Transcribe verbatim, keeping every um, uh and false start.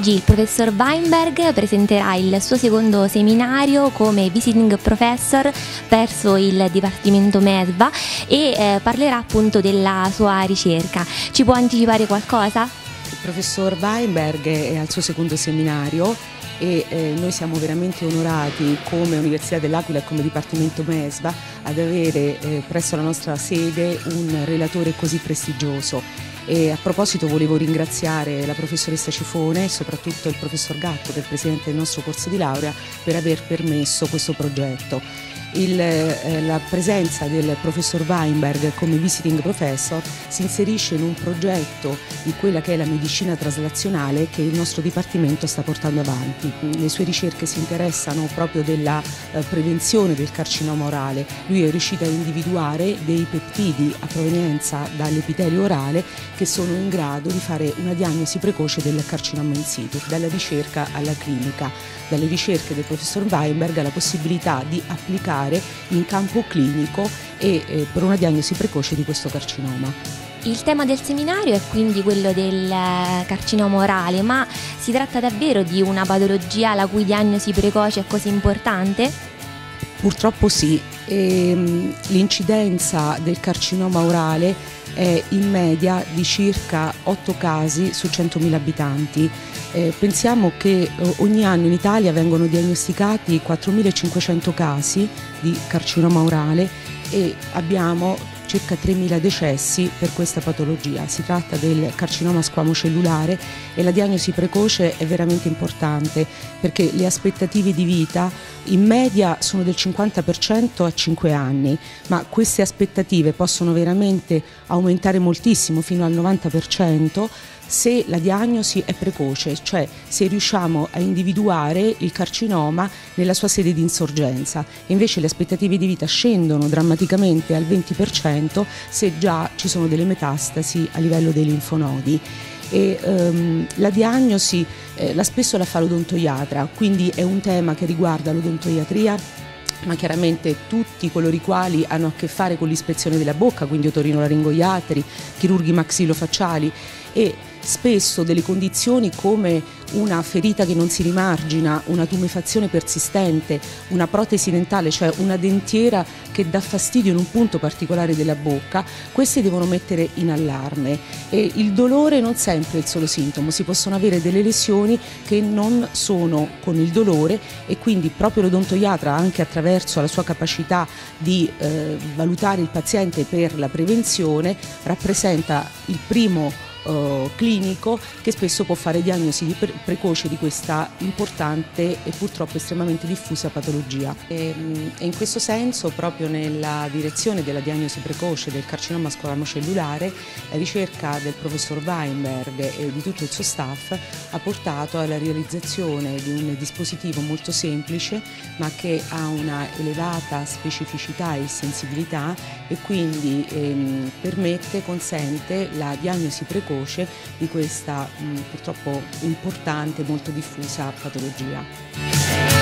Oggi il professor Weinberg presenterà il suo secondo seminario come visiting professor verso il Dipartimento MESVA e eh, parlerà appunto della sua ricerca. Ci può anticipare qualcosa? Il professor Weinberg è al suo secondo seminario e eh, noi siamo veramente onorati come Università dell'Aquila e come Dipartimento MESVA ad avere eh, presso la nostra sede un relatore così prestigioso. E a proposito volevo ringraziare la professoressa Cifone e soprattutto il professor Gatto, che è il presidente del nostro corso di laurea, per aver permesso questo progetto. Il, eh, la presenza del professor Weinberg come visiting professor si inserisce in un progetto di quella che è la medicina traslazionale che il nostro Dipartimento sta portando avanti. Le sue ricerche si interessano proprio della eh, prevenzione del carcinoma orale. Lui è riuscito a individuare dei peptidi a provenienza dall'epitelio orale che sono in grado di fare una diagnosi precoce del carcinoma in situ, dalla ricerca alla clinica. Dalle ricerche del professor Weinberg la possibilità di applicare in campo clinico e eh, per una diagnosi precoce di questo carcinoma. Il tema del seminario è quindi quello del carcinoma orale, ma si tratta davvero di una patologia la cui diagnosi precoce è così importante? Purtroppo sì, ehm, l'incidenza del carcinoma orale è in media di circa otto casi su centomila abitanti. Eh, pensiamo che eh, ogni anno in Italia vengono diagnosticati quattromilacinquecento casi di carcinoma orale e abbiamo circa tremila decessi per questa patologia. Si tratta del carcinoma squamocellulare e la diagnosi precoce è veramente importante perché le aspettative di vita in media sono del cinquanta per cento a cinque anni, ma queste aspettative possono veramente aumentare moltissimo fino al novanta per cento se la diagnosi è precoce, cioè se riusciamo a individuare il carcinoma nella sua sede di insorgenza. Invece le aspettative di vita scendono drammaticamente al venti per cento se già ci sono delle metastasi a livello dei linfonodi. E, um, la diagnosi eh, la spesso la fa l'odontoiatra, quindi è un tema che riguarda l'odontoiatria, ma chiaramente tutti coloro i quali hanno a che fare con l'ispezione della bocca, quindi otorinolaringoiatri, chirurghi maxillofacciali, e spesso delle condizioni come una ferita che non si rimargina, una tumefazione persistente, una protesi dentale, cioè una dentiera che dà fastidio in un punto particolare della bocca, queste devono mettere in allarme. E il dolore non sempre è il solo sintomo, si possono avere delle lesioni che non sono con il dolore e quindi proprio l'odontoiatra, anche attraverso la sua capacità di eh, valutare il paziente per la prevenzione, rappresenta il primo Uh, clinico che spesso può fare diagnosi di pre precoce di questa importante e purtroppo estremamente diffusa patologia. E, mh, e in questo senso, proprio nella direzione della diagnosi precoce del carcinoma squamocellulare, la ricerca del professor Weinberg e di tutto il suo staff ha portato alla realizzazione di un dispositivo molto semplice ma che ha una elevata specificità e sensibilità e quindi ehm, permette, consente la diagnosi precoce di questa mh, purtroppo importante e molto diffusa patologia.